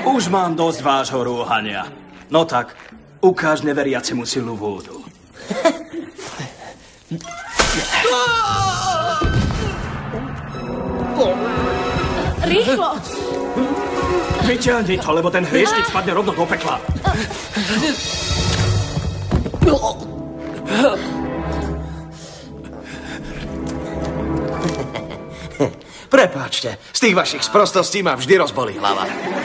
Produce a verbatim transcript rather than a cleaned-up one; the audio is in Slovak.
Už mám dosť vášho rúhania. No tak, ukáž neveriacemu silu vúdu. Rýchlo! Vyťahni to, lebo ten hriešnik spadne rovno do pekla. Prepáčte, z tých vašich sprostostí ma vždy rozbolí hlava.